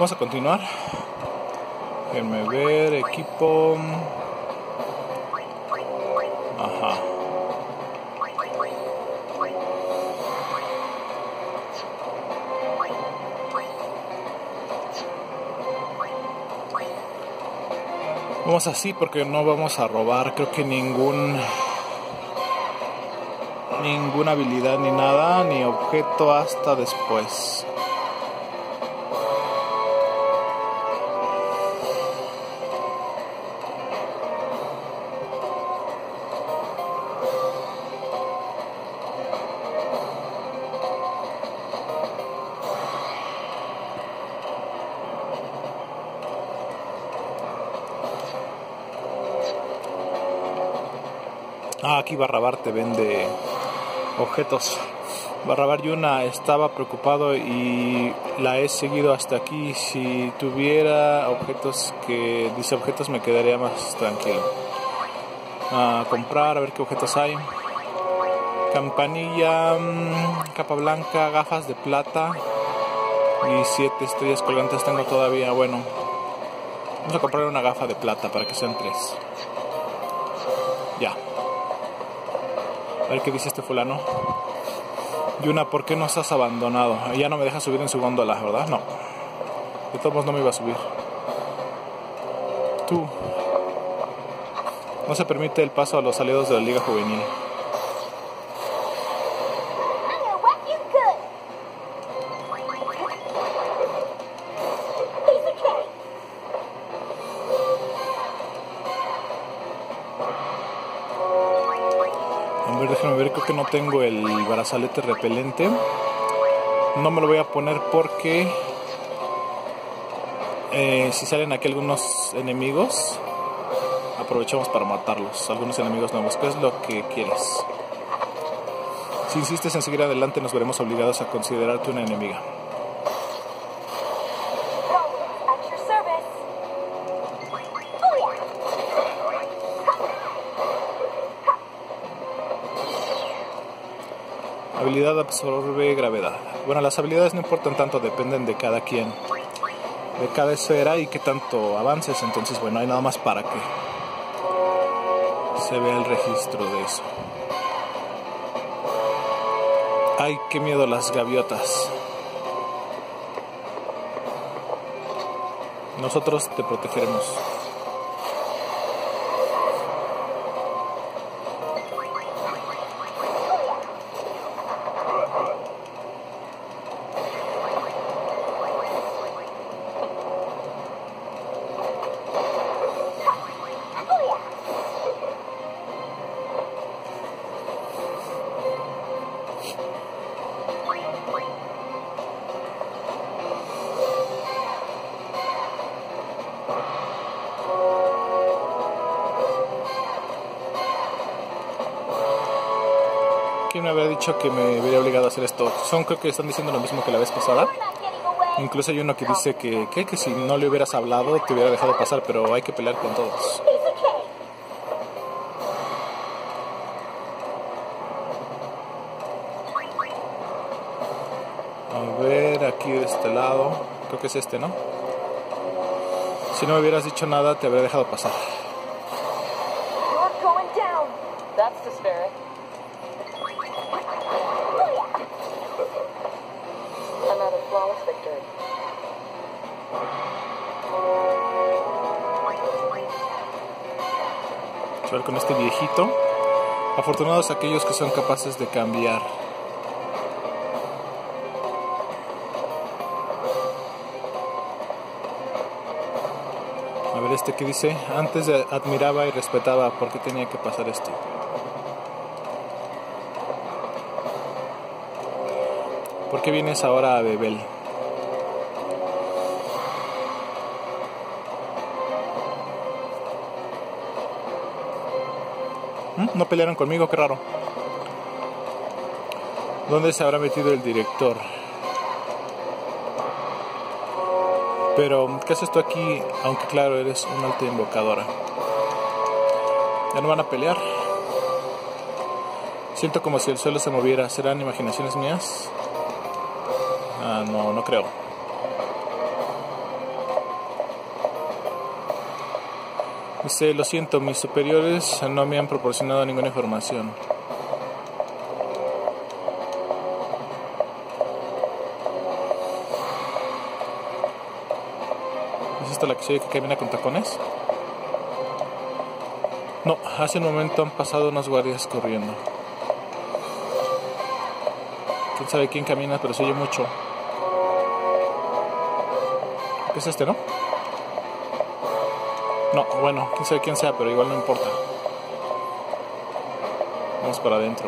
Vamos a continuar. Déjenme ver, equipo. Ajá. Vamos así porque no vamos a robar, creo que ninguna habilidad ni nada, ni objeto hasta después. Aquí Barrabar te vende objetos. Barrabar Yuna estaba preocupado y la he seguido hasta aquí. Si tuviera objetos me quedaría más tranquilo. Comprar, a ver qué objetos hay. Campanilla, capa blanca, gafas de plata y 7 estrellas colgantes tengo todavía. Bueno, vamos a comprar una gafa de plata para que sean 3. Ya. A ver qué dice este fulano. Yuna, ¿por qué nos has abandonado? Ya no me deja subir en su góndola, ¿verdad? No. De todos modos no me iba a subir. Tú. No se permite el paso a los aliados de la Liga Juvenil. A ver, déjenme ver, creo que no tengo el brazalete repelente. No me lo voy a poner porque si salen aquí algunos enemigos, aprovechamos para matarlos. Algunos enemigos nuevos. ¿Qué es lo que quieres? Si insistes en seguir adelante, nos veremos obligados a considerarte una enemiga. Habilidad absorbe gravedad. Bueno, las habilidades no importan tanto, dependen de cada quien, de cada esfera y qué tanto avances. Entonces, bueno, hay nada más para que se vea el registro de eso. Ay, qué miedo las gaviotas. Nosotros te protegeremos. ¿Quién me habría dicho que me hubiera obligado a hacer esto? Creo que están diciendo lo mismo que la vez pasada. Incluso hay uno que dice que si no le hubieras hablado te hubiera dejado pasar, pero hay que pelear con todos. A ver, aquí de este lado, creo que es este, ¿no? Si no me hubieras dicho nada te habría dejado pasar. A ver con este viejito. Afortunados aquellos que son capaces de cambiar. A ver este que dice. Antes admiraba y respetaba. ¿Por qué tenía que pasar esto? ¿Por qué vienes ahora a Bebel? No pelearon conmigo, qué raro. ¿Dónde se habrá metido el director? Pero, ¿qué haces tú aquí? Aunque claro, eres una alta invocadora. ¿Ya no van a pelear? Siento como si el suelo se moviera. ¿Serán imaginaciones mías? No creo. Dice, lo siento, mis superiores no me han proporcionado ninguna información. ¿Es esta la que se oye que camina con tacones? No, hace un momento han pasado unos guardias corriendo. Quién sabe quién camina, pero se oye mucho. ¿Qué es este, no? No, bueno, quién sabe quién sea, pero igual no importa. Vamos para adentro.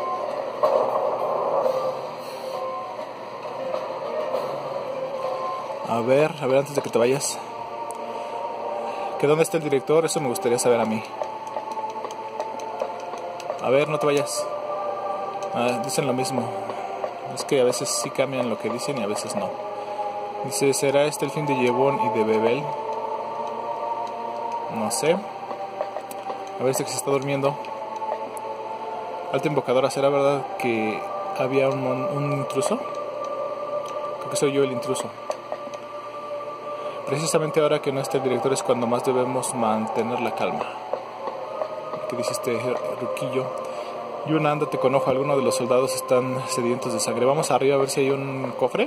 A ver, antes de que te vayas. ¿Que dónde está el director? Eso me gustaría saber a mí. A ver, no te vayas. Dicen lo mismo. Es que a veces sí cambian lo que dicen y a veces no. Dice, ¿será este el fin de Yevon y de Bebel? No sé. A ver si se está durmiendo. Alta invocadora, ¿será verdad que había un intruso? Creo que soy yo el intruso. Precisamente ahora que no está el director es cuando más debemos mantener la calma. ¿Qué dice este ruquillo? Yuna, ándate con ojo. Algunos de los soldados están sedientos de sangre. Vamos arriba a ver si hay un cofre.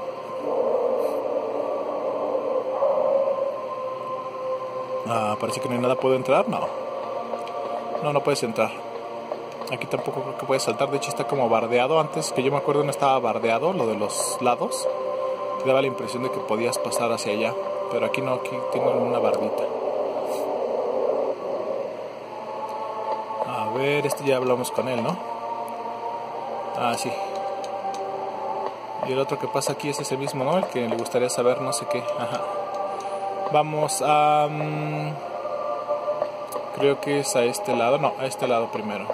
Parece que no hay nada. ¿Puedo entrar? No, no puedes entrar. Aquí tampoco creo que puedes saltar. De hecho está como bardeado. Antes que yo me acuerdo no estaba bardeado lo de los lados. Te daba la impresión de que podías pasar hacia allá. Pero aquí no, aquí tengo una bardita. A ver, este ya hablamos con él, ¿no? Sí. Y el otro que pasa aquí es ese mismo, ¿no? El que le gustaría saber no sé qué. Ajá. Vamos a... creo que es a este lado. No, a este lado primero.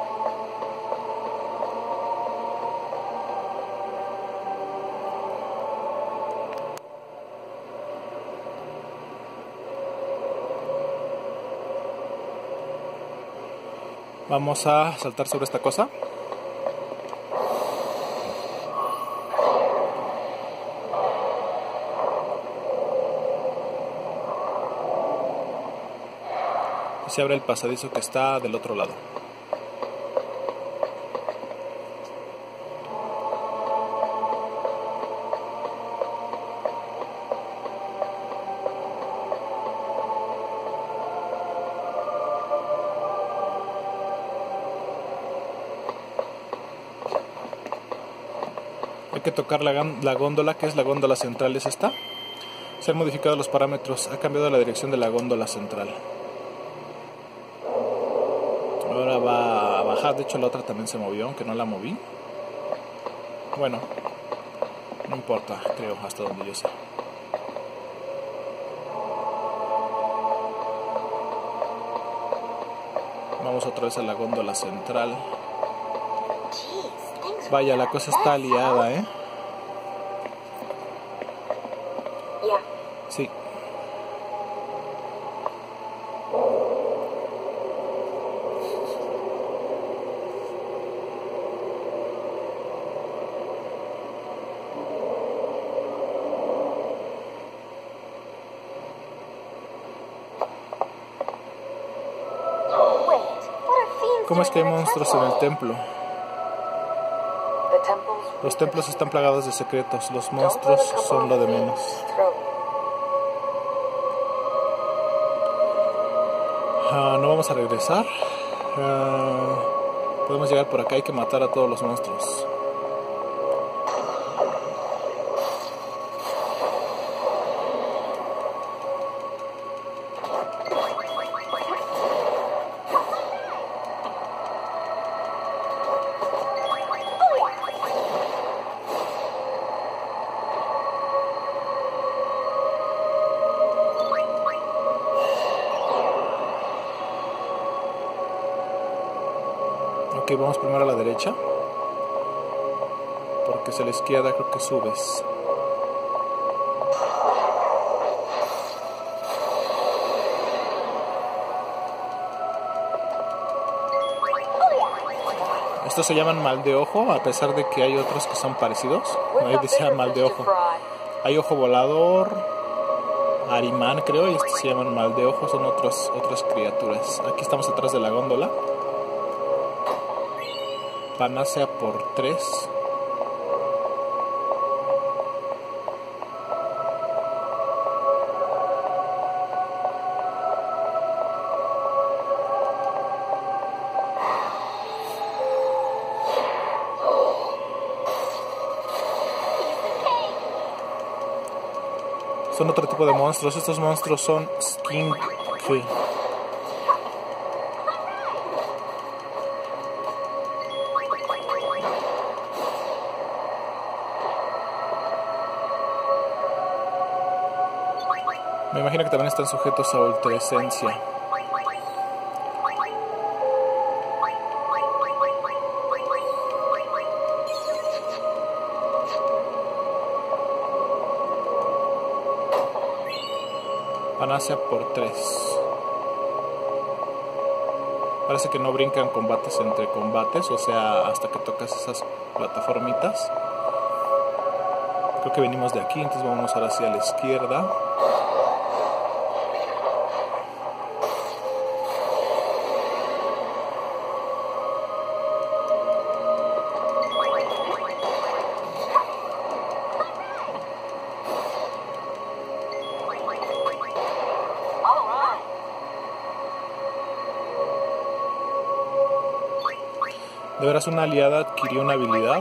Vamos a saltar sobre esta cosa. Y se abre el pasadizo que está del otro lado. Hay que tocar la góndola, que es la góndola central, ¿es esta? Se han modificado los parámetros, ha cambiado la dirección de la góndola central. Ahora va a bajar, de hecho la otra también se movió, aunque no la moví. Bueno, no importa, creo, hasta donde yo sé. Vamos otra vez a la góndola central. Vaya, la cosa está liada, ¿eh? Sí. ¿Cómo es que hay monstruos en el templo? Los templos están plagados de secretos. Los monstruos son lo de menos. No vamos a regresar. Podemos llegar por acá. Hay que matar a todos los monstruos. Ok, vamos primero a la derecha. Porque hacia la izquierda creo que subes. Estos se llaman mal de ojo, a pesar de que hay otros que son parecidos. Ahí decía mal de ojo. Hay ojo volador, Arimán, creo, y estos se llaman mal de ojo, son otras criaturas. Aquí estamos atrás de la góndola. Panacea por 3. Son otro tipo de monstruos. Estos monstruos son skink. Me imagino que también están sujetos a ultraesencia. Panacea por 3. Parece que no brincan combates entre combates, o sea, hasta que tocas esas plataformitas. Creo que venimos de aquí, entonces vamos ahora hacia la izquierda. De veras, una aliada adquirió una habilidad.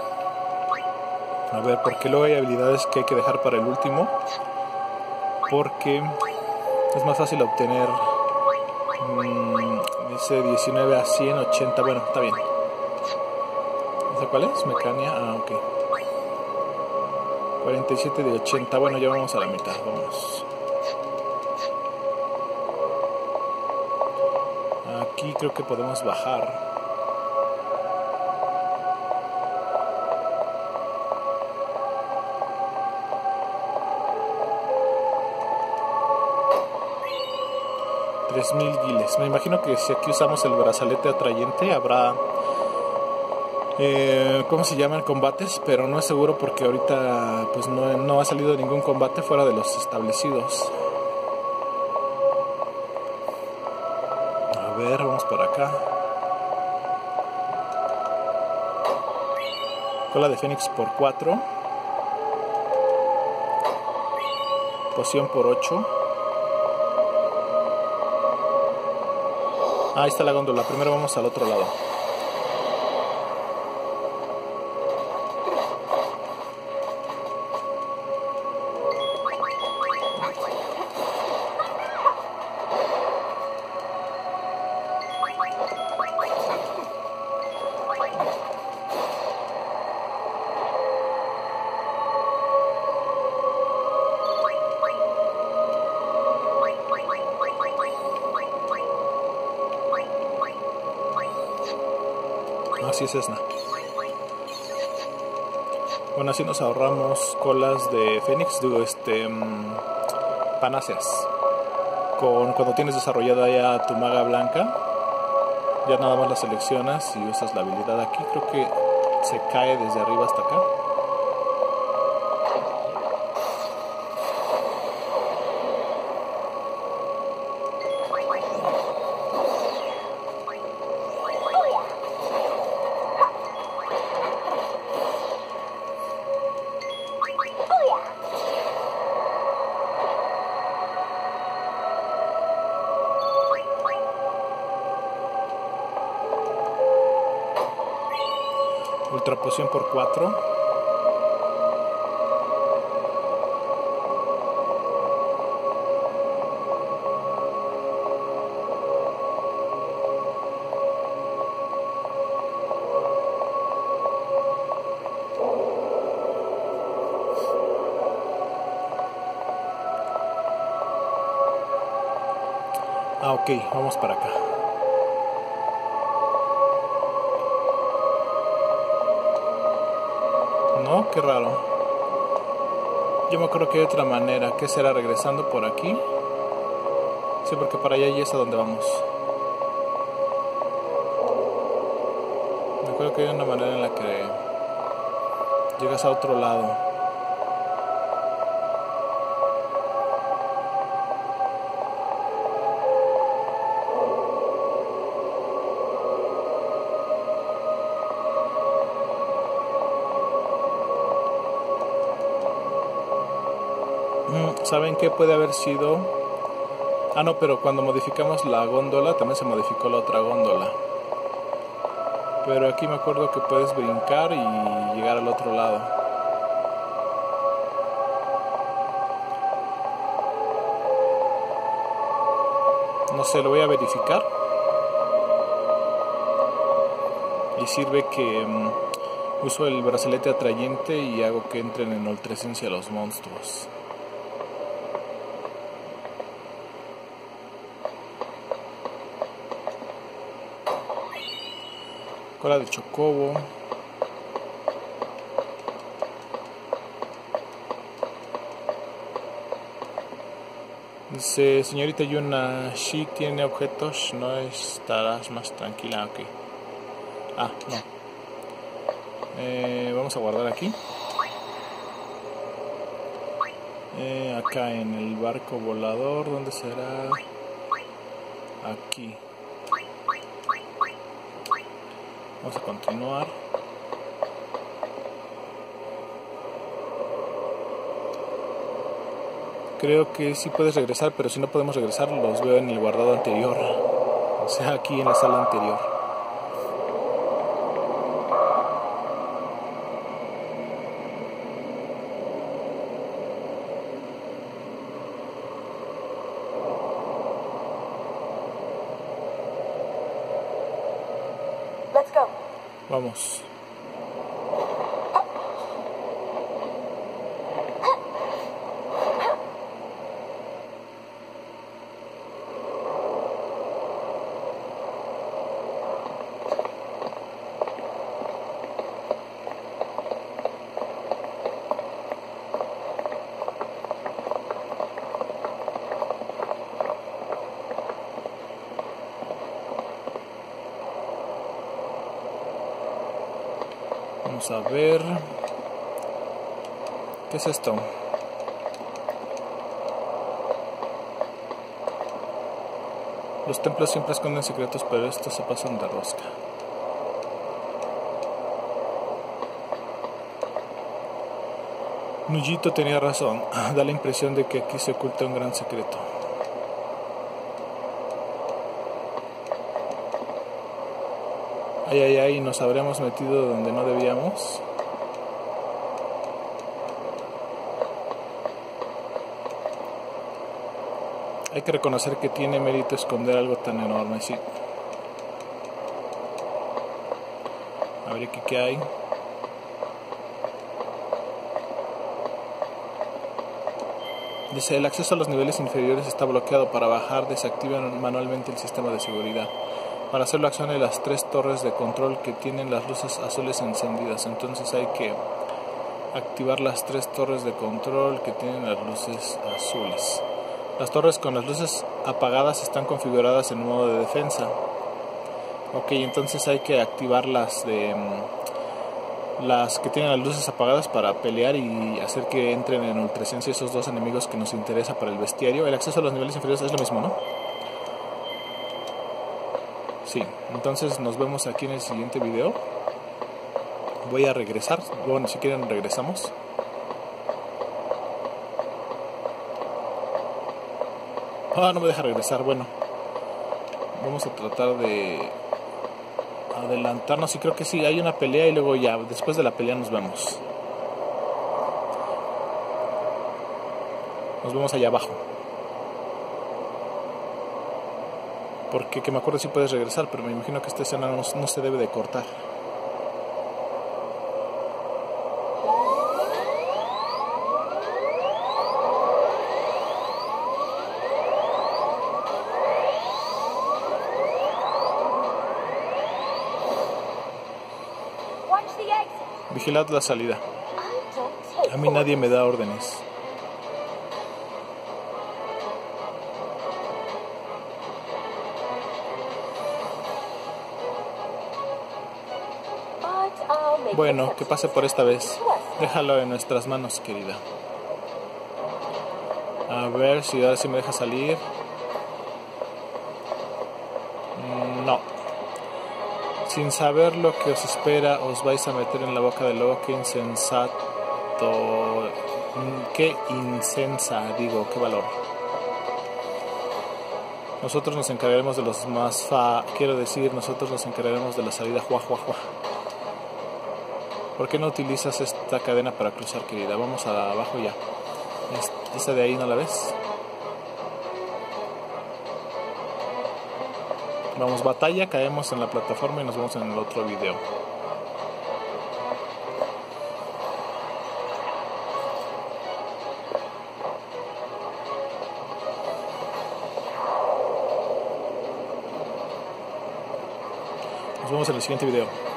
A ver, porque luego hay habilidades que hay que dejar para el último. Porque es más fácil obtener. Dice 19 a 100, 80. Bueno, está bien. ¿Esa cuál es? Mecania. Ah, ok. 47 de 80. Bueno, ya vamos a la mitad. Vamos. Aquí creo que podemos bajar. $3,000 Me imagino que si aquí usamos el brazalete atrayente habrá ¿cómo se llaman? Combates, pero no es seguro porque ahorita pues no ha salido ningún combate fuera de los establecidos. A ver, vamos por acá. Cola de Fénix por 4. Poción por 8. Ahí está la góndola. Primero vamos al otro lado. Así es, Esna. Bueno, así nos ahorramos colas de Fénix, panáceas. Cuando tienes desarrollada ya tu maga blanca, ya nada más la seleccionas y usas la habilidad aquí. Creo que se cae desde arriba hasta acá. Ultra poción por 4. Ah, ok, vamos para acá. No, qué raro. Yo me acuerdo que hay otra manera. ¿Qué será? ¿Regresando por aquí? Sí, porque para allá ya es a donde vamos. Me acuerdo que hay una manera en la que llegas a otro lado. ¿Saben qué puede haber sido? Ah, no, pero cuando modificamos la góndola también se modificó la otra góndola. Pero aquí me acuerdo que puedes brincar y llegar al otro lado. No sé, lo voy a verificar. Y sirve que uso el brazalete atrayente y hago que entren en ultrasencia los monstruos. Cola de chocobo. Dice, señorita Yuna, si tiene objetos, no estarás más tranquila. Ok. Ah, no. Vamos a guardar aquí. Acá en el barco volador, ¿dónde será? Aquí. Vamos a continuar. Creo que sí puedes regresar, pero si no podemos regresar, los veo en el guardado anterior. O sea, aquí en la sala anterior. Let's go. Vamos. Vamos a ver. ¿Qué es esto? Los templos siempre esconden secretos, pero estos se pasan de rosca. Nujito tenía razón. Da la impresión de que aquí se oculta un gran secreto. Ay, nos habremos metido donde no debíamos. Hay que reconocer que tiene mérito esconder algo tan enorme, sí. A ver aquí qué hay. Dice, el acceso a los niveles inferiores está bloqueado. Para bajar, desactiven manualmente el sistema de seguridad. Para hacerlo, accione las 3 torres de control que tienen las luces azules encendidas. Entonces hay que activar las 3 torres de control que tienen las luces azules. Las torres con las luces apagadas están configuradas en modo de defensa. Ok, entonces hay que activar las que tienen las luces apagadas para pelear y hacer que entren en ultrasencia esos dos enemigos que nos interesa para el bestiario. El acceso a los niveles inferiores es lo mismo, ¿no? Sí, entonces nos vemos aquí en el siguiente video. Voy a regresar. Bueno, si quieren regresamos. Ah, no me deja regresar. Bueno, vamos a tratar de adelantarnos y creo que sí, hay una pelea y luego ya, después de la pelea nos vemos. Nos vemos allá abajo. Porque que me acuerdo si puedes regresar, pero me imagino que esta escena no se debe de cortar. Vigilad la salida. A mí nadie me da órdenes. Bueno, que pase por esta vez. Déjalo en nuestras manos, querida. A ver si ahora sí me deja salir. No. Sin saber lo que os espera, os vais a meter en la boca del lobo. Qué insensato. Qué insensa, digo, qué valor. Nosotros nos encargaremos de los más nosotros nos encargaremos de la salida juá. ¿Por qué no utilizas esta cadena para cruzar, querida? Vamos abajo ya. Esa de ahí, ¿no la ves? Vamos batalla, caemos en la plataforma y nos vemos en el otro video. Nos vemos en el siguiente video.